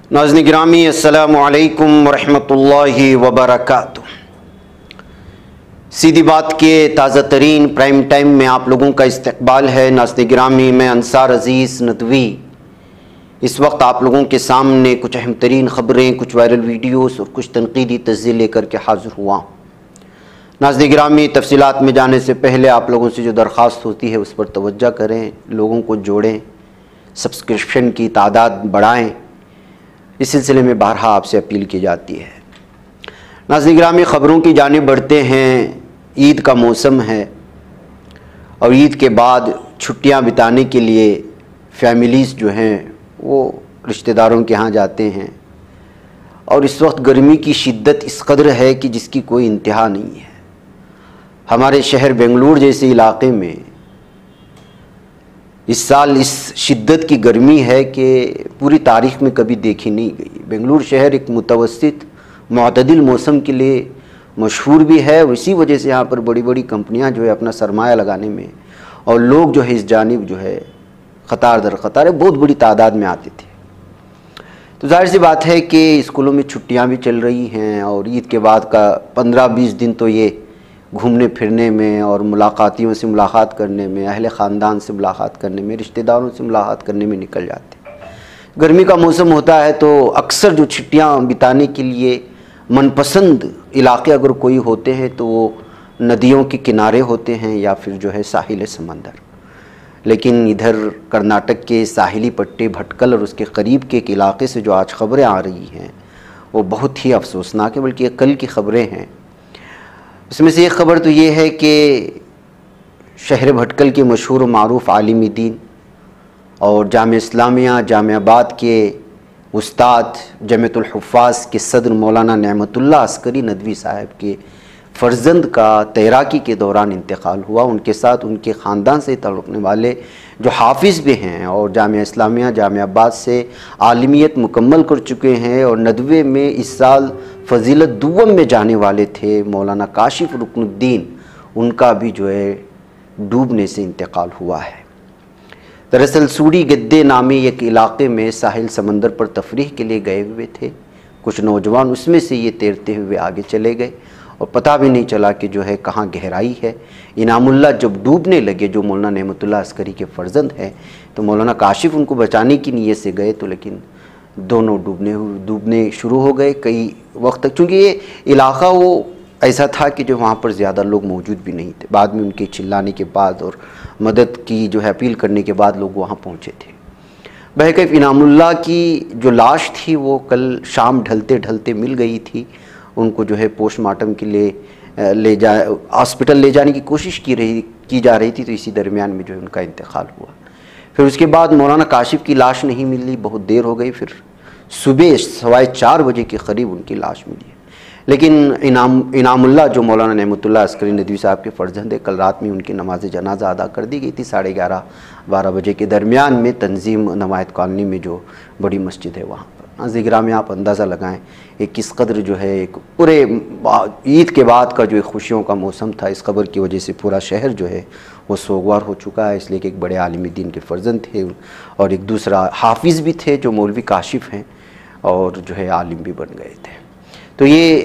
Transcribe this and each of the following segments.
नाज़रीन गिरामी अस्सलामु अलैकुम वरहमतुल्लाहि वबरकातुह। सीधी बात के ताज़ा तरीन प्राइम टाइम में आप लोगों का इस्तकबाल है। नाज़रीन गिरामी, मैं अंसार अज़ीज़ नदवी इस वक्त आप लोगों के सामने कुछ अहम तरीन ख़बरें, कुछ वायरल वीडियोस और कुछ तनकीदी तज़्ज़िये लेकर के हाज़िर हुआ हूँ। नाज़रीन गिरामी, तफसीलात में जाने से पहले आप लोगों से जो दरख्वास्त होती है उस पर तवज्जो करें, लोगों को जोड़ें, सब्सक्रिप्शन की तादाद बढ़ाएँ। इस सिलसिले में बारहा आपसे अपील की जाती है। नाज़रीन गिरामी, ख़बरों की जानिब बढ़ते हैं। ईद का मौसम है और ईद के बाद छुट्टियां बिताने के लिए फैमिलीज़ जो हैं वो रिश्तेदारों के यहाँ जाते हैं और इस वक्त गर्मी की शिद्दत इस कदर है कि जिसकी कोई इंतहा नहीं है। हमारे शहर बेंगलुरु जैसे इलाक़े में इस साल इस शिद्दत की गर्मी है कि पूरी तारीख़ में कभी देखी नहीं गई। बेंगलुरु शहर एक मुतवस्सित मुअतदिल मौसम के लिए मशहूर भी है और इसी वजह से यहाँ पर बड़ी बड़ी कंपनियाँ जो है अपना सरमाया लगाने में और लोग जो है इस जानिब जो है क़तार दर क़तार बहुत बड़ी तादाद में आते थे। तो जाहिर सी बात है कि स्कूलों में छुट्टियाँ भी चल रही हैं और ईद के बाद का 15-20 दिन तो ये घूमने फिरने में और मुलाकातियों से मुलाकात करने में, अहले ख़ानदान से मुलाकात करने में, रिश्तेदारों से मुलाकात करने में निकल जाते हैं। गर्मी का मौसम होता है तो अक्सर जो छुट्टियाँ बिताने के लिए मनपसंद इलाके अगर कोई होते हैं तो वो नदियों के किनारे होते हैं या फिर जो है साहिल समंदर। लेकिन इधर कर्नाटक के साहिली पट्टी भटकल और उसके करीब के एक इलाके से जो आज ख़बरें आ रही हैं वो बहुत ही अफसोसनाक है, बल्कि कल की ख़बरें हैं। इसमें से एक ख़बर तो ये है कि शहर भटकल के मशहूर मारूफ आलिम दीन और जामिया इस्लामिया जामियाबाद के उस्ताद जमीयतुल हुफ़्फ़ाज़ के सदर मौलाना नेमतुल्लाह अस्करी नदवी साहब के फ़र्जंद का तैराकी के दौरान इंतकाल हुआ। उनके साथ उनके ख़ानदान से ताल्लुक़ रखने वाले जो हाफिज़ भी हैं और जामिया इस्लामिया जामियाबाद से आलिमियत मुकम्मल कर चुके हैं और नदवे में इस साल फ़जीलत दुव्वम में जाने वाले थे मौलाना काशिफ़ रुकनुद्दीन, उनका भी जो है डूबने से इंतकाल हुआ है। दरअसल सूड़ी गद्दे नामी एक इलाक़े में साहिल समंदर पर तफरीह के लिए गए हुए थे कुछ नौजवान, उसमें से ये तैरते हुए आगे चले गए और पता भी नहीं चला कि जो है कहाँ गहराई है। इनामुल्लाह जब डूबने लगे, जो मौलाना नेमतुल्लाह अस्करी के फ़र्जंद हैं, तो मौलाना काशिफ़ उनको बचाने की नीयत से गए तो लेकिन दोनों डूबने शुरू हो गए कई वक्त तक, चूँकि ये इलाक़ा वो ऐसा था कि जो वहाँ पर ज़्यादा लोग मौजूद भी नहीं थे। बाद में उनके चिल्लाने के बाद और मदद की जो है अपील करने के बाद लोग वहाँ पहुँचे थे। बहरकैफ इनामुल्लाह की जो लाश थी वो कल शाम ढलते ढलते मिल गई थी। उनको जो है पोस्टमार्टम के लिए हॉस्पिटल ले जाने की कोशिश की जा रही थी, तो इसी दरमियान में जो है उनका इंतकाल हुआ। फिर उसके बाद मौलाना काशिफ़ की लाश नहीं मिली, बहुत देर हो गई, फिर सुबह 4:15 बजे के करीब उनकी लाश मिली। लेकिन इनामुल्लाह जो मौलाना नेमतुल्लाह अस्करी नदवी साहब के फ़र्जंद है, कल रात में उनकी नमाज जनाजा अदा कर दी गई थी 11:30-12 बजे के दरमियान में तंजीम नमायत कॉलोनी में जो बड़ी मस्जिद है वहाँ पर। ज़िक्रा में आप अंदाज़ा लगाएं एक किस कदर जो है एक पूरे ईद के बाद का जो एक खुशियों का मौसम था, इस खबर की वजह से पूरा शहर जो है वो सोगवार हो चुका है। इसलिए कि एक बड़े आलिम दीन के फ़र्जंद थे और एक दूसरा हाफिज़ भी थे जो मौलवी काशिफ़ हैं और जो है आलिम भी बन गए थे। तो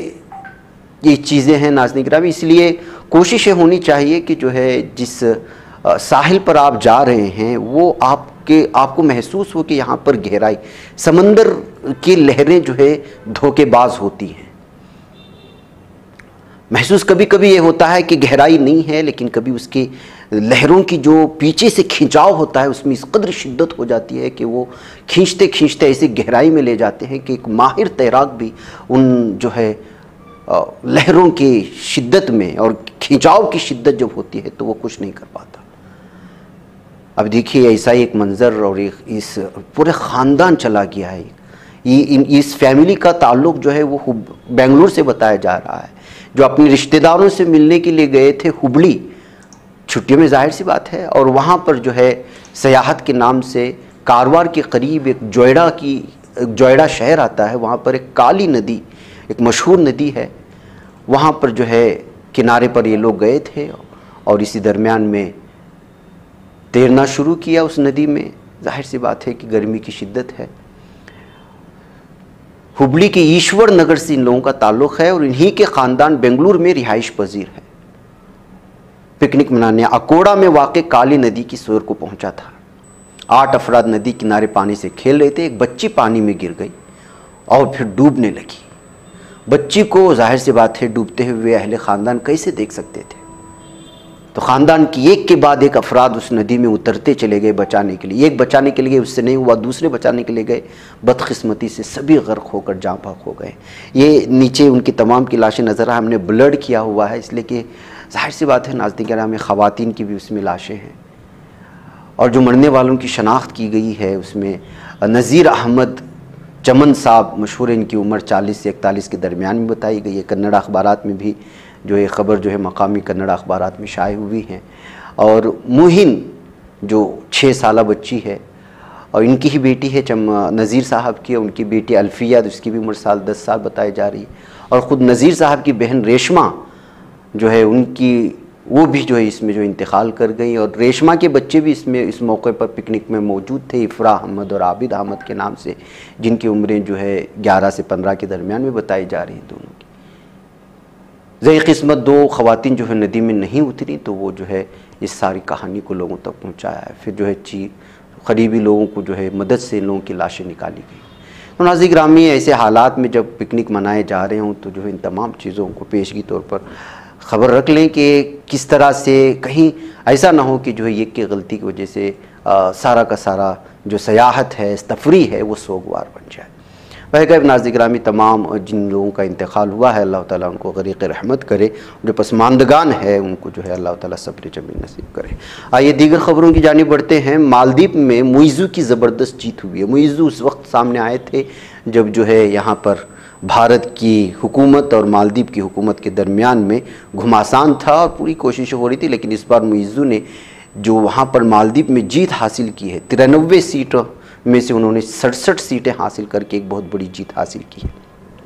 ये चीज़ें हैं नाज़रीन गिरामी। इसलिए कोशिशें होनी चाहिए कि जो है जिस साहिल पर आप जा रहे हैं वो आपको महसूस हो कि यहाँ पर गहराई, समंदर की लहरें जो है धोखेबाज होती हैं। महसूस कभी कभी ये होता है कि गहराई नहीं है, लेकिन कभी उसके लहरों की जो पीछे से खिंचाव होता है उसमें इस कदर शिद्दत हो जाती है कि वो खींचते खींचते ऐसी गहराई में ले जाते हैं कि एक माहिर तैराक भी उन जो है लहरों की शिद्दत में और खिंचाव की शिद्दत जब होती है तो वो कुछ नहीं कर पाता। अब देखिए ऐसा ही एक मंज़र और इस पूरे ख़ानदान चला गया है। इस फैमिली का ताल्लुक़ जो है वो बेंगलुरु से बताया जा रहा है, जो अपने रिश्तेदारों से मिलने के लिए गए थे हुबली छुट्टियों में, जाहिर सी बात है। और वहाँ पर जो है सयाहत के नाम से कारवार के करीब एक जोयड़ा शहर आता है, वहाँ पर एक काली नदी, एक मशहूर नदी है, वहाँ पर जो है किनारे पर ये लोग गए थे और इसी दरमियान में तैरना शुरू किया उस नदी में। जाहिर सी बात है कि गर्मी की शिद्दत है। हुबली के ईश्वर नगर से इन लोगों का ताल्लुक़ है और इन्हीं के ख़ानदान बेंगलुरु में रिहाइश पजीर है। पिकनिक मनाने अकोड़ा में वाक़ काली नदी की सैर को पहुंचा था। 8 अफराद नदी किनारे पानी से खेल रहे थे। एक बच्ची पानी में गिर गई और फिर डूबने लगी। बच्ची को जाहिर सी बात है डूबते हुए अहले ख़ानदान कैसे देख सकते थे, तो ख़ानदान की एक के बाद एक अफराद उस नदी में उतरते चले गए बचाने के लिए। एक बचाने के लिए उससे नहीं हुआ, दूसरे बचाने के लिए गए, बदकिस्मती से सभी गर्क होकर जाँ भाग हो गए। ये नीचे उनकी तमाम की लाशें नज़र आ, हमने ब्लड किया हुआ है इसलिए कि जाहिर सी बात है नाज़रीन किराम में ख़वातीन की भी उसमें लाशें हैं। और जो मरने वालों की शनाख्त की गई है उसमें नज़ीर अहमद चमन साहब मशहूर, इनकी उम्र 40 से 41 के दरमियान में बताई गई है। कन्नड़ अखबारात में भी जो ये ख़बर जो है मकामी कन्नड़ अखबारात में शाये हुई हैं। और मुहिन जो 6 साला बच्ची है और इनकी ही बेटी है नज़ीर साहब की, उनकी बेटी अल्फिया, उसकी भी उम्र 10 साल बताई जा रही है। और ख़ुद नज़ीर साहब की बहन रेशमा जो है उनकी वो भी जो है इसमें जो इंतकाल कर गई। और रेशमा के बच्चे भी इसमें इस मौके पर पिकनिक में मौजूद थे, इफ़रा अहमद और आबिद अहमद के नाम से, जिनकी उम्रें जो है 11 से 15 के दरमियान में बताई जा रही हैं दोनों की। ज़ई किस्मत 2 ख़वातीन जो है नदी में नहीं उतरी तो वो जो है इस सारी कहानी को लोगों तक पहुँचाया है। फिर जो है करीबी लोगों को जो है मदद से लोगों की लाशें निकाली गई। तो नाज़रीन ग्रामी ऐसे हालात में जब पिकनिक मनाए जा रहे हों तो जो है इन तमाम चीज़ों को पेशगी तौर पर ख़बर रख लें कि किस तरह से कहीं ऐसा ना हो कि जो है एक की गलती की वजह से सारा का सारा जो सयाहत है, तफरीह है, वो सोगवार बन जाए। वह नाज़रीन गिरामी तमाम जिन लोगों का इंतकाल हुआ है अल्लाह ताला उनको ग़रीक़ रहमत करे, जो पसमानदगान है उनको जो है अल्लाह ताला सब्र जमील नसीब करे। आइए दीगर ख़बरों की जानिब बढ़ते हैं। मालदीव में मुइज़्ज़ू की ज़बरदस्त जीत हुई है। मुइज़्ज़ू उस वक्त सामने आए थे जब जो है यहाँ पर भारत की हुकूमत और मालदीव की हुकूमत के दरमियान में घुमासान था और पूरी कोशिश हो रही थी, लेकिन इस बार मुइज़्ज़ू ने जो वहाँ पर मालदीव में जीत हासिल की है, 93 सीटों में से उन्होंने 67 सीटें हासिल करके एक बहुत बड़ी जीत हासिल की है।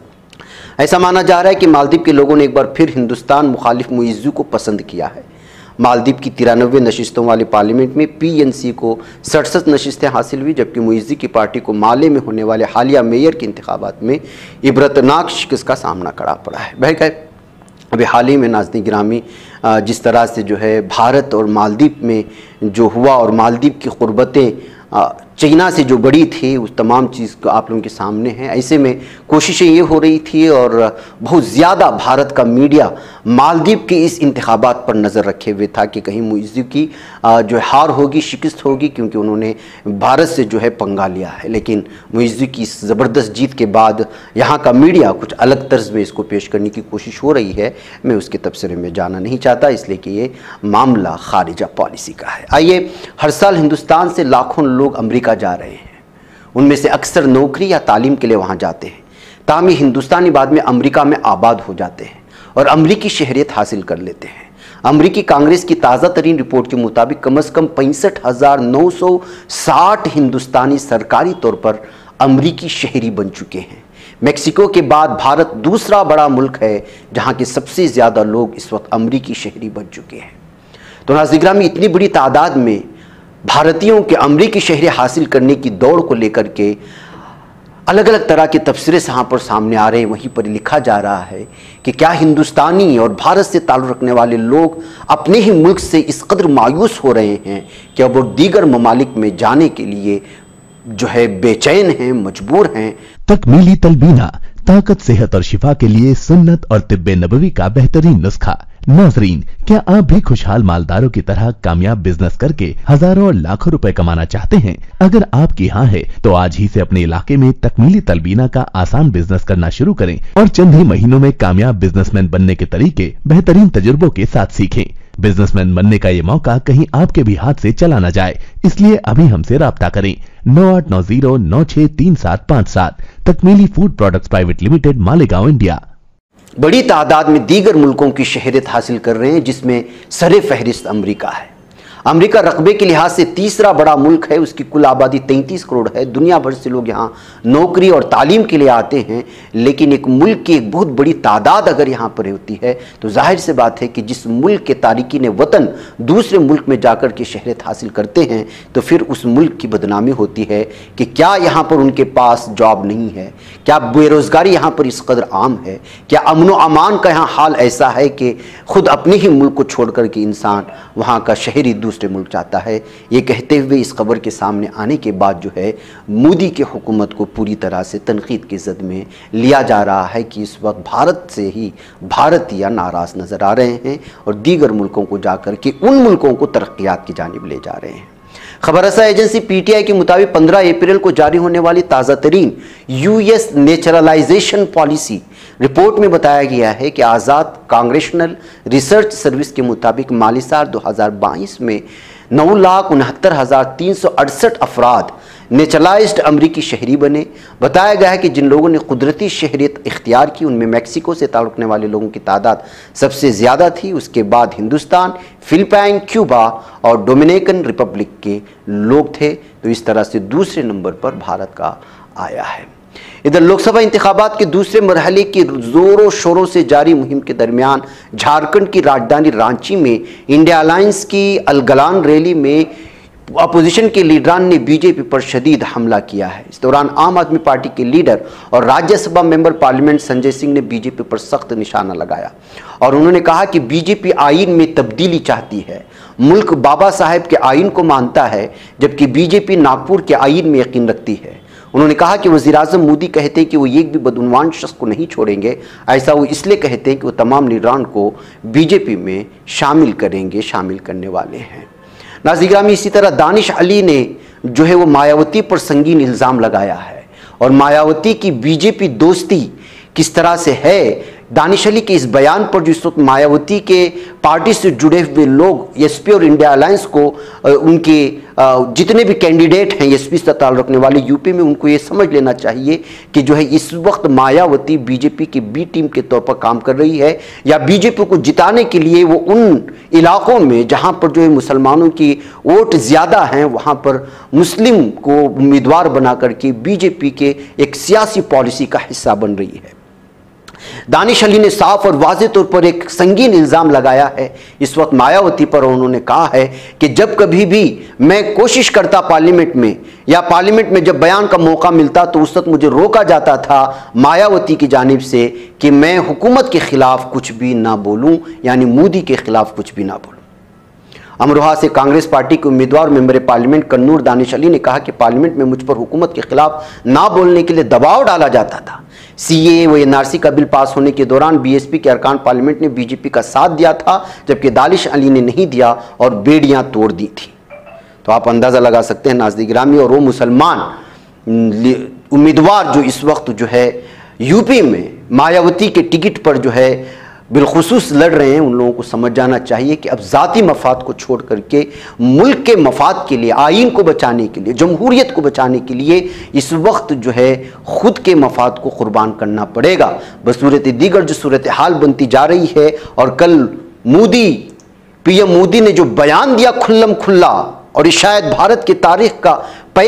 ऐसा माना जा रहा है कि मालदीव के लोगों ने एक बार फिर हिंदुस्तान मुखालिफ मुइज़्ज़ू को पसंद किया है। मालदीव की 93 नशिस्तों वाली पार्लियामेंट में PNC को 67 नशिस्तें हासिल हुई, जबकि मुइज़्ज़ू की पार्टी को माले में होने वाले हालिया मेयर के इंतखाबात में इबरतनाक शिकस्त का सामना करना पड़ा है। बहरकैफ अभी हाल ही में नाज़रीन गिरामी जिस तरह से जो है भारत और मालदीव में जो हुआ और मालदीव की क़ुर्बतें चाइना से जो बड़ी थी उस तमाम चीज़ को आप लोगों के सामने है। ऐसे में कोशिशें ये हो रही थी और बहुत ज़्यादा भारत का मीडिया मालदीव के इस इंतखाबात पर नज़र रखे हुए था कि कहीं मुइज़्ज़ू की जो हार होगी, शिकस्त होगी, क्योंकि उन्होंने भारत से जो है पंगा लिया है। लेकिन मुइज़्ज़ू की इस ज़बरदस्त जीत के बाद यहाँ का मीडिया कुछ अलग तर्ज में इसको पेश करने की कोशिश हो रही है। मैं उसके तबसरे में जाना नहीं चाहता, इसलिए कि ये मामला खारिजा पॉलिसी का है। आइए, हर साल हिंदुस्तान से लाखों लोग अमेरिका जा रहे हैं। उनमें से अक्सर नौकरी या तालीम के लिए वहाँ जाते हैं, ताहम हिंदुस्तानी बाद में अमेरिका में आबाद हो जाते हैं और अमरीकी शहरियत हासिल कर लेते हैं। अमरीकी कांग्रेस की ताज़ा तरीन रिपोर्ट के मुताबिक कम अज़ कम 65,960 हिंदुस्तानी सरकारी तौर पर अमरीकी शहरी बन चुके हैं। मेक्सिको के बाद भारत दूसरा बड़ा मुल्क है जहाँ के सबसे ज़्यादा लोग इस वक्त अमरीकी शहरी बन चुके हैं। तो नाज़रीन गिरामी इतनी बड़ी तादाद में भारतीयों के अमरीकी शहरी हासिल करने की दौड़ को लेकर के अलग अलग तरह के तबसरे यहाँ पर सामने आ रहे हैं। वहीं पर लिखा जा रहा है कि क्या हिंदुस्तानी और भारत से ताल्लुक़ रखने वाले लोग अपने ही मुल्क से इस कदर मायूस हो रहे हैं कि अब वो दीगर ममालिक में जाने के लिए जो है बेचैन हैं, मजबूर हैं। तकमीली तलबीना, ताकत, सेहत और शिफा के लिए सुन्नत और तिब्बे नबवी का बेहतरीन नुस्खा। नाजरीन, क्या आप भी खुशहाल मालदारों की तरह कामयाब बिजनेस करके हजारों और लाखों रुपए कमाना चाहते हैं? अगर आपकी हाँ है तो आज ही से अपने इलाके में तकमीली तलबीना का आसान बिजनेस करना शुरू करें और चंद ही महीनों में कामयाब बिजनेसमैन बनने के तरीके बेहतरीन तजुर्बों के साथ सीखें। बिजनेसमैन बनने का ये मौका कहीं आपके भी हाथ से चला न जाए, इसलिए अभी हमसे राब्ता करें। 9890963757। Takmili food products private limited, Malegaon, India. बड़ी तादाद में दीगर मुल्कों की शहरियत हासिल कर रहे हैं, जिसमें सरे फहरिस्त अमरीका है। अमेरिका रकबे के लिहाज से तीसरा बड़ा मुल्क है, उसकी कुल आबादी 33 करोड़ है। दुनिया भर से लोग यहाँ नौकरी और तालीम के लिए आते हैं, लेकिन एक मुल्क की एक बहुत बड़ी तादाद अगर यहाँ पर होती है तो जाहिर से बात है कि जिस मुल्क के तारिकीन वतन दूसरे मुल्क में जाकर के शहरत हासिल करते हैं तो फिर उस मुल्क की बदनामी होती है कि क्या यहाँ पर उनके पास जॉब नहीं है, क्या बेरोज़गारी यहाँ पर इस कदर आम है, क्या अमन व अमान का यहाँ हाल ऐसा है कि खुद अपने ही मुल्क को छोड़ कर के इंसान वहाँ का शहरी दूसरे मुल्क जाता है। ये कहते हुए इस खबर के सामने आने के बाद जो है मोदी की हुकूमत को पूरी तरह से तनकीद की ज़द में लिया जा रहा है कि इस वक्त भारत से ही भारतीय नाराज़ नज़र आ रहे हैं और दीगर मुल्कों को जाकर के उन मुल्कों को तरक्यात की जानिब ले जा रहे हैं। खबर रसा एजेंसी पीटीआई के मुताबिक 15 अप्रैल को जारी होने वाली ताज़ा तरीन यूएस नेचुरलाइजेशन पॉलिसी रिपोर्ट में बताया गया है कि आज़ाद कांग्रेशनल रिसर्च सर्विस के मुताबिक माली साल 2022 में 9,69,368 अफराद नेचुरलाइज्ड अमरीकी शहरी बने। बताया गया है कि जिन लोगों ने कुदरती शहरियत इख्तियार की उनमें मैक्सिको से ताल्लुक़ रखने वाले लोगों की तादाद सबसे ज़्यादा थी। उसके बाद हिंदुस्तान, फिलिपाइन, क्यूबा और डोमिनिकन रिपब्लिक के लोग थे। तो इस तरह से दूसरे नंबर पर भारत का आया है। इधर लोकसभा इंतखाबात के दूसरे मरहले की जोरों शोरों से जारी मुहिम के दरमियान झारखंड की राजधानी रांची में इंडिया अलायंस की अलगलान रैली में अपोजिशन के लीडरान ने बीजेपी पर शदीद हमला किया है। इस दौरान आम आदमी पार्टी के लीडर और राज्यसभा मेंबर पार्लियामेंट संजय सिंह ने बीजेपी पर सख्त निशाना लगाया और उन्होंने कहा कि बीजेपी आईन में तब्दीली चाहती है, मुल्क बाबा साहेब के आईन को मानता है जबकि बीजेपी नागपुर के आईन में यकीन रखती है। उन्होंने कहा कि वज़ीर-ए-आज़म मोदी कहते हैं कि वो एक भी बदउनवान शख्स को नहीं छोड़ेंगे। ऐसा वो इसलिए कहते हैं कि वो तमाम लीडरान को बीजेपी में शामिल करेंगे, शामिल करने वाले हैं। नाज़रीन गिरामी, इसी तरह दानिश अली ने जो है वो मायावती पर संगीन इल्ज़ाम लगाया है और मायावती की बीजेपी दोस्ती किस तरह से है, दानिश अली के इस बयान पर जो इस वक्त मायावती के पार्टी से जुड़े हुए लोग एसपी और इंडिया अलायंस को उनके जितने भी कैंडिडेट हैं एसपी से ताल्लुक़ रखने वाले यूपी में, उनको ये समझ लेना चाहिए कि जो है इस वक्त मायावती बीजेपी की बी टीम के तौर पर काम कर रही है या बीजेपी को जिताने के लिए वो उन इलाकों में जहां पर जो है मुसलमानों की वोट ज़्यादा हैं वहां पर मुस्लिम को उम्मीदवार बना करके बीजेपी के एक सियासी पॉलिसी का हिस्सा बन रही है। दानिश अली ने साफ और वाज़ेह तौर पर एक संगीन इल्ज़ाम लगाया है इस वक्त मायावती पर। उन्होंने कहा है कि जब कभी भी मैं कोशिश करता पार्लियामेंट में या पार्लियामेंट में जब बयान का मौका मिलता तो उस वक्त मुझे रोका जाता था मायावती की जानिब से कि मैं हुकूमत के खिलाफ कुछ भी ना बोलूं, यानी मोदी के खिलाफ कुछ भी ना बोलूं। अमरोहा से कांग्रेस पार्टी के उम्मीदवार मेंबर पार्लियामेंट कन्नूर दानिश अली ने कहा कि पार्लियामेंट में मुझ पर हुकूमत के खिलाफ ना बोलने के लिए दबाव डाला जाता था। सीए व एनआरसी का बिल पास होने के दौरान बीएसपी के अरकान पार्लियामेंट ने बीजेपी का साथ दिया था जबकि दानिश अली ने नहीं दिया और बेड़ियां तोड़ दी थी। तो आप अंदाज़ा लगा सकते हैं नाज़रीन गिरामी, और वो मुसलमान उम्मीदवार जो इस वक्त जो है यूपी में मायावती के टिकट पर जो है बिलखुसूस लड़ रहे हैं, उन लोगों को समझ जाना चाहिए कि अब ज़ाती मफाद को छोड़ करके मुल्क के मफाद के लिए, आइन को बचाने के लिए, जमहूरियत को बचाने के लिए इस वक्त जो है ख़ुद के मफाद को कुर्बान करना पड़ेगा। बसूरत दीगर जो सूरत हाल बनती जा रही है, और कल मोदी पीएम मोदी ने जो बयान दिया खुल्लम खुल्ला, और ये शायद भारत की तारीख का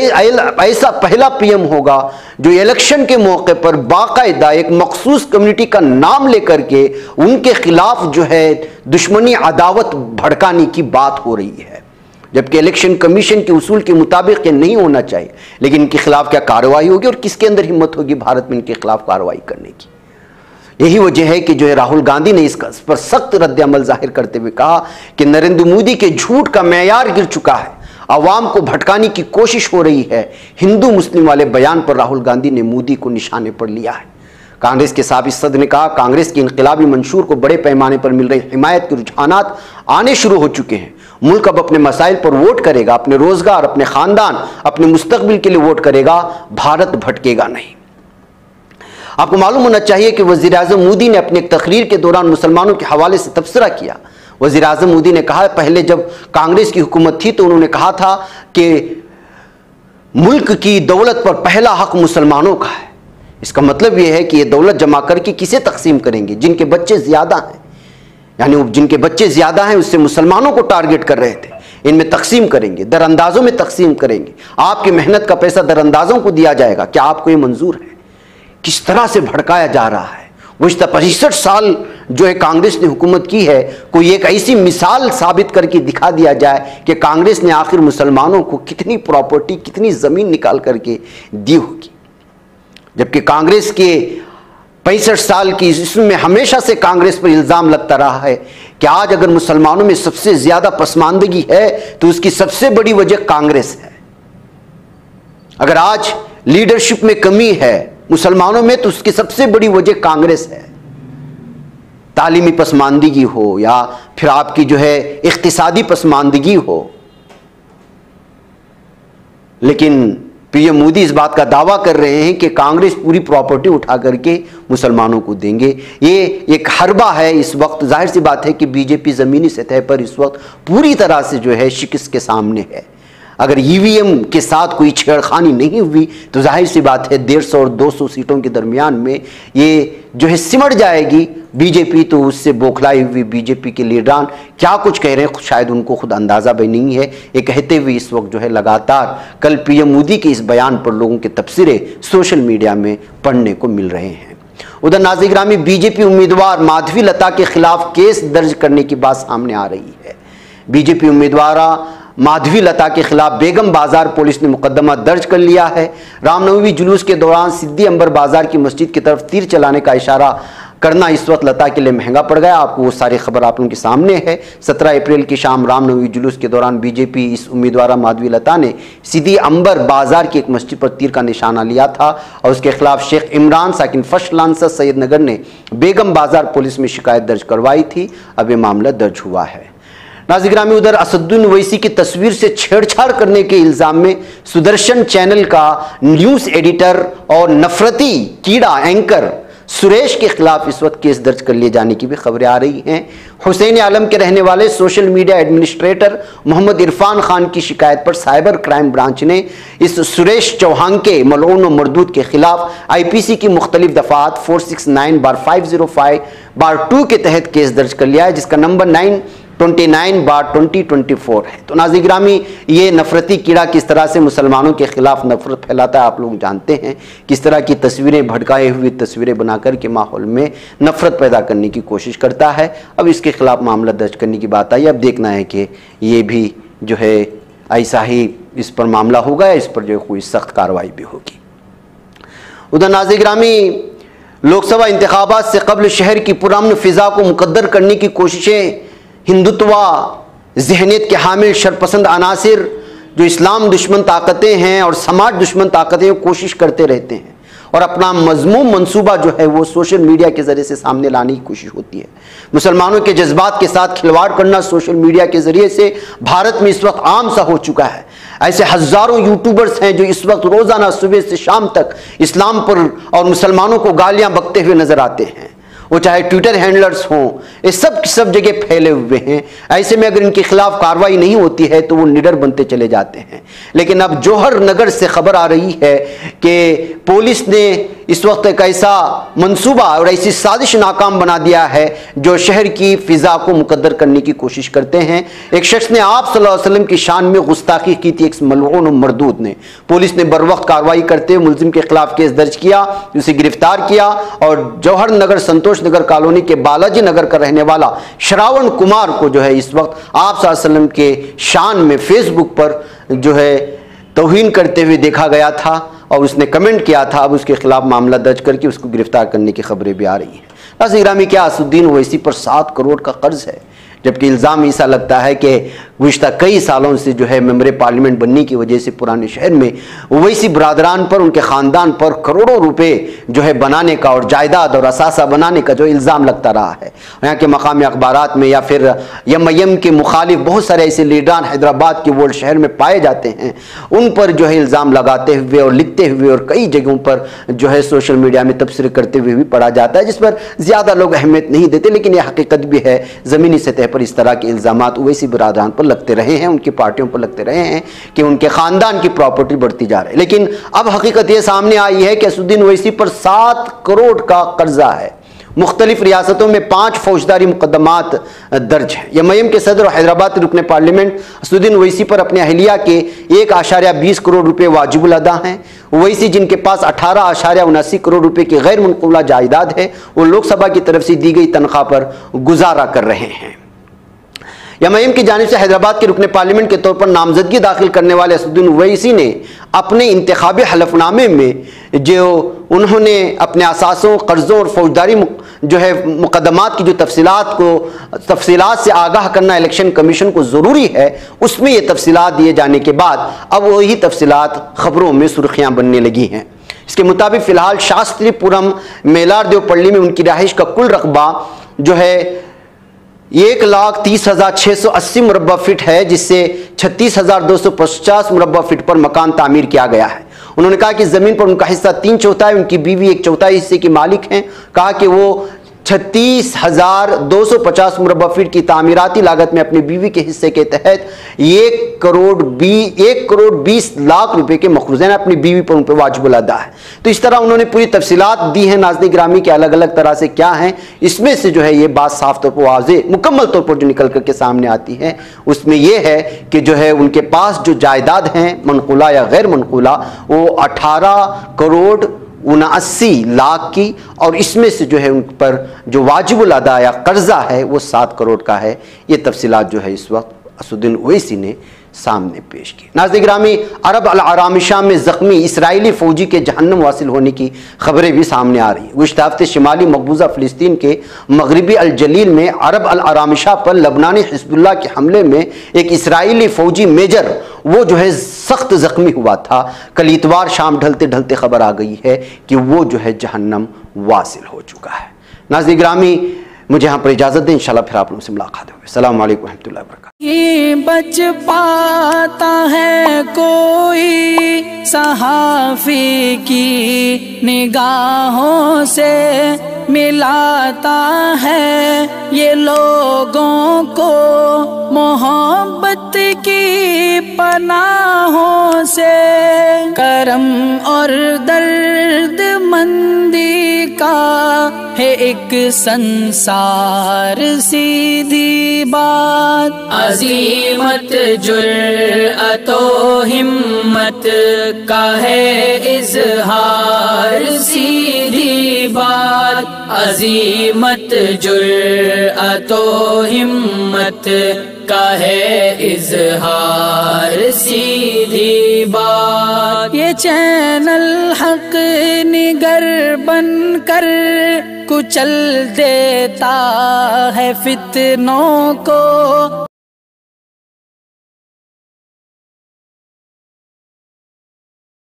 ऐसा पहला पीएम होगा जो इलेक्शन के मौके पर बाकायदा एक मखसूस कम्युनिटी का नाम लेकर के उनके खिलाफ जो है दुश्मनी अदावत भड़काने की बात हो रही है, जबकि इलेक्शन कमीशन के उसूल के मुताबिक ये नहीं होना चाहिए। लेकिन इनके खिलाफ क्या कार्रवाई होगी और किसके अंदर हिम्मत होगी भारत में इनके खिलाफ कार्रवाई करने की? यही वजह है कि जो है राहुल गांधी ने इस पर सख्त रद्द-ए-अमल जाहिर करते हुए कहा कि नरेंद्र मोदी के झूठ का मेयार गिर चुका है, अवाम को भटकाने की कोशिश हो रही है। हिंदू मुस्लिम वाले बयान पर राहुल गांधी ने मोदी को निशाने पर लिया है। कांग्रेस के साबिक़ सदर ने कहा कांग्रेस के इनकलाबी मंशूर को बड़े पैमाने पर मिल रही हिमायत के रुझानात आने शुरू हो चुके हैं। मुल्क अब अपने मसाइल पर वोट करेगा, अपने रोजगार, अपने खानदान, अपने मुस्तकबिल के लिए वोट करेगा, भारत भटकेगा नहीं। आपको मालूम होना चाहिए कि वज़ीर-ए-आज़म मोदी ने अपने एक तकरीर के दौरान मुसलमानों के हवाले से तबसरा किया। वज़ीर-ए-आज़म मोदी ने कहा पहले जब कांग्रेस की हुकूमत थी तो उन्होंने कहा था कि मुल्क की दौलत पर पहला हक मुसलमानों का है। इसका मतलब यह है कि ये दौलत जमा करके किसे तकसीम करेंगे? जिनके बच्चे ज़्यादा हैं, यानी जिनके बच्चे ज़्यादा हैं उससे मुसलमानों को टारगेट कर रहे थे। इनमें तकसीम करेंगे, दरअंदाजों में तकसीम करेंगे, आपकी मेहनत का पैसा दरअंदाजों को दिया जाएगा, क्या आपको ये मंजूर है? किस तरह से भड़काया जा रहा है। गुज़िश्ता 65 साल जो है कांग्रेस ने हुकूमत की है, कोई एक ऐसी मिसाल साबित करके दिखा दिया जाए कि कांग्रेस ने आखिर मुसलमानों को कितनी प्रॉपर्टी, कितनी ज़मीन निकाल करके दी होगी। जबकि कांग्रेस के 65 साल की इसमें हमेशा से कांग्रेस पर इल्ज़ाम लगता रहा है कि आज अगर मुसलमानों में सबसे ज़्यादा पसमानदगी है तो उसकी सबसे बड़ी वजह कांग्रेस है। अगर आज लीडरशिप में कमी है मुसलमानों में तो उसकी सबसे बड़ी वजह कांग्रेस है। तालीमी पसमानदगी हो या फिर आपकी जो है इख्तिसादी पसमानदगी हो। लेकिन पीएम मोदी इस बात का दावा कर रहे हैं कि कांग्रेस पूरी प्रॉपर्टी उठा करके मुसलमानों को देंगे। ये एक हरबा है इस वक्त। जाहिर सी बात है कि बीजेपी ज़मीनी सतह पर इस वक्त पूरी तरह से जो है शिकस्त के सामने है। अगर ईवीएम के साथ कोई छेड़खानी नहीं हुई तो जाहिर सी बात है 150 और 200 सीटों के दरमियान में ये जो है सिमट जाएगी बीजेपी। तो उससे बौखलाई हुई बीजेपी के लीडरान क्या कुछ कह रहे हैं शायद उनको खुद अंदाज़ा भी नहीं है। ये कहते हुए इस वक्त जो है लगातार कल पीएम मोदी के इस बयान पर लोगों के तबसरे सोशल मीडिया में पढ़ने को मिल रहे हैं। उधर नाज़रीन गिरामी, बीजेपी उम्मीदवार माधवी लता के खिलाफ केस दर्ज करने की बात सामने आ रही है। बीजेपी उम्मीदवार माधवी लता के खिलाफ बेगम बाजार पुलिस ने मुकदमा दर्ज कर लिया है। रामनवमी जुलूस के दौरान सिद्दी अंबर बाजार की मस्जिद की तरफ तीर चलाने का इशारा करना इस वक्त लता के लिए महंगा पड़ गया। आपको वो सारी खबर आप लोगों के सामने है। 17 अप्रैल की शाम रामनवमी जुलूस के दौरान बीजेपी इस उम्मीदवार माधवी लता ने सिद्दी अंबर बाजार की एक मस्जिद पर तीर का निशाना लिया था और उसके खिलाफ शेख इमरान साकिन फर्स्ट लांसर सैयद नगर ने बेगम बाजार पुलिस में शिकायत दर्ज करवाई थी। अब ये मामला दर्ज हुआ है। नाज़रीन गिरामी, उधर असदुद्दीन ओवैसी की तस्वीर से छेड़छाड़ करने के इल्ज़ाम में सुदर्शन चैनल का न्यूज़ एडिटर और नफरती कीड़ा एंकर सुरेश के खिलाफ इस वक्त केस दर्ज कर लिए जाने की भी खबरें आ रही हैं। हुसैन आलम के रहने वाले social media administrator Mohammad Irfan Khan की शिकायत पर साइबर क्राइम ब्रांच ने इस सुरेश चौहान के मलऊन और मरदूद के खिलाफ आईपीसी की मुख्तलिफ दफात 469/505/2 के तहत केस दर्ज कर लिया है, जिसका नंबर 929/2024 है। तो नाज़रीन गिरामी, ये नफरती कीड़ा किस तरह से मुसलमानों के खिलाफ नफरत फैलाता है आप लोग जानते हैं। किस तरह की तस्वीरें, भड़काए हुई तस्वीरें बनाकर के माहौल में नफरत पैदा करने की कोशिश करता है। अब इसके खिलाफ मामला दर्ज करने की बात आई। अब देखना है कि ये भी जो है ऐसा ही इस पर मामला होगा या इस पर जो कोई सख्त कार्रवाई भी होगी। उधर नाज़रीन गिरामी, लोकसभा इंतखाबात से कबल शहर की पुरअमन फिजा को मुकद्दर करने की कोशिशें हिंदुत्वा जहनियत के हामिल शरपसंद अनासिर जो इस्लाम दुश्मन ताकतें हैं और समाज दुश्मन ताकतें कोशिश करते रहते हैं और अपना मजमूम मंसूबा जो है वो सोशल मीडिया के ज़रिए से सामने लाने की कोशिश होती है। मुसलमानों के जज्बात के साथ खिलवाड़ करना सोशल मीडिया के ज़रिए से भारत में इस वक्त आम सा हो चुका है। ऐसे हज़ारों यूट्यूबर्स हैं जो इस वक्त रोज़ाना सुबह से शाम तक इस्लाम पर और मुसलमानों को गालियाँ बकते हुए नज़र आते हैं। वो चाहे ट्विटर हैंडलर्स हों, ये सब जगह फैले हुए हैं। ऐसे में अगर इनके खिलाफ कार्रवाई नहीं होती है तो वो निडर बनते चले जाते हैं। लेकिन अब जौहर नगर से खबर आ रही है कि पुलिस ने इस वक्त एक ऐसा मंसूबा और ऐसी साजिश नाकाम बना दिया है जो शहर की फिजा को मुकद्दर करने की कोशिश करते हैं। एक शख्स ने आप सल्लल्लाहु अलैहि वसल्लम की शान में गुस्ताखी की थी, एक मलऊन मरदूद ने। पुलिस ने बर वक्त कार्रवाई करते हुए मुलजिम के खिलाफ केस दर्ज किया, उसे गिरफ्तार किया और जौहर नगर संतोष नगर कॉलोनी के बालाजी नगर का रहने वाला श्रावण कुमार को जो है इस वक्त आप सल्लल्लाहु अलैहि वसल्लम के शान में फेसबुक पर जो है तौहीन करते हुए देखा गया था और उसने कमेंट किया था। अब उसके खिलाफ मामला दर्ज करके उसको गिरफ्तार करने की खबरें भी आ रही हैं। नाज़रीन गिरामी, क्या असदुद्दीन ओवैसी पर 7 करोड़ का कर्ज है, जबकि इल्ज़ाम ऐसा लगता है कि गुज़िश्ता कई सालों से जो है मेंबर पार्लियामेंट बनने की वजह से पुराने शहर में ओवैसी बरादरान पर, उनके ख़ानदान पर करोड़ों रुपए जो है बनाने का और जायदाद और असासा बनाने का जो इल्ज़ाम लगता रहा है। यहाँ के मकामी अखबारात में या फिर यम के मुखालिफ बहुत सारे ऐसे लीडरान हैदराबाद के वोल्ड शहर में पाए जाते हैं, उन पर जो है इल्ज़ाम लगाते हुए और लिखते हुए और कई जगहों पर जो है सोशल मीडिया में तबसरे करते हुए भी पढ़ा जाता है, जिस पर ज़्यादा लोग अहमियत नहीं देते। लेकिन यह हकीकत भी है, ज़मीनी सतह पर इस तरह के इल्ज़ामात ओवैसी बरादरान पर लगते रहे हैं, उनकी पार्टियों पर लगते रहे हैं कि उनके ख़ानदान की प्रॉपर्टी बढ़ती जा रही है। लेकिन अब हकीकत यह सामने आई है कि असदुद्दीन ओवैसी पर 7 करोड़ का कर्जा है। मुख्तलिफ रियासतों में 5 फौजदारी मुकदमात दर्ज हैं। एमआईएम के सदर और हैदराबाद रुकन पार्लियामेंट असदुद्दीन ओवैसी पर अपने अहलिया के 1.20 करोड़ रुपए वाजिबुल अदा हैं। ओवैसी जिनके पास 18.79 करोड़ रुपए की गैर मनकूला जायदाद है, वो लोकसभा की तरफ से दी गई तनख्वाह पर गुजारा कर रहे हैं। एमआईएम की जानिब से हैदराबाद के रुकन पार्लियामेंट के तौर पर नामजदगी दाखिल करने वाले असदुद्दीन ओवैसी ने अपने इंतखाबी हलफनामे में जो उन्होंने अपने असासों, कर्जों और फौजदारी जो है मुकदमात की जो तफसीलात से आगाह करना इलेक्शन कमीशन को ज़रूरी है, उसमें ये तफसीलात दिए जाने के बाद अब वही तफसीलात खबरों में सुर्खियाँ बनने लगी हैं। इसके मुताबिक फ़िलहाल शास्त्रीपुरम मेलारदेवपल्ली में उनकी रहाइश का कुल रकबा जो है 1,30,680 मुरब्बा फीट है, जिससे 36,250 मुरब्बा फीट पर मकान तामीर किया गया है। उन्होंने कहा कि ज़मीन पर उनका हिस्सा 3/4, उनकी बीवी 1/4 हिस्से की मालिक हैं। कहा कि वो 36,250 मुरब्बा फीट की तामीराती लागत में अपनी बीवी के हिस्से के तहत 1 करोड़ 20 लाख रुपए के मखरूज़ अपनी बीवी पर उन पर वाजिबुल अदा है। तो इस तरह उन्होंने पूरी तफसीलात दी हैं नाज़रीन गिरामी के अलग अलग तरह से क्या हैं। इसमें से जो है ये बात साफ तौर पर वाज़ेह मुकम्मल तौर पर जो निकल करके सामने आती है, उसमें यह है कि जो है उनके पास जो जायदाद हैं मनकूला या गैर मनकूला, वो 18 करोड़ 79 लाख की, और इसमें से जो है उन पर जो वाजिबुल अदा या कर्जा है वो 7 करोड़ का है। ये तफसीलात जो है इस वक्त असदुद्दीन ओवैसी ने सामने पेश की। नाज़रीन गिरामी, अरब अल आरामिशा में ज़ख्मी इसराइली फ़ौजी के जहन्नम वासिल होने की खबरें भी सामने आ रही हैं। गुज़श्ता हफ्ते शिमाली मकबूजा फ़िलिस्तीन के मगरबी अल जलील में अरब अल आरामिशा पर लबनानी हिज़्बुल्लाह के हमले में एक इसराइली फ़ौजी मेजर वो जो है सख्त ज़ख्मी हुआ था। कल इतवार शाम ढलते ढलते खबर आ गई है कि वो जो है जहन्नम वासिल हो चुका है। नाज़रीन गिरामी, मुझे यहाँ पर इजाज़त दें, इंशाल्लाह फिर आप लोगों से मुलाकात होगी। अस्सलाम वालेकुम रहमतुल्लाहि व बरकातुहू। बच पाता है कोई सहाफ़ी की निगाहों से, मिलाता है ये लोगों को मोहब्बत की पनाहों से। करम और दर्द मंदी का है एक संसार, सीधी बात। अज़ीमत जुर्अतो हिम्मत का है इज़हार, सीधी बात। अज़ीमत जुर्अतो हिम्मत का है इज़हार, सीधी बात। ये चैनल हक निगर बनकर कुचल देता है फितनों को।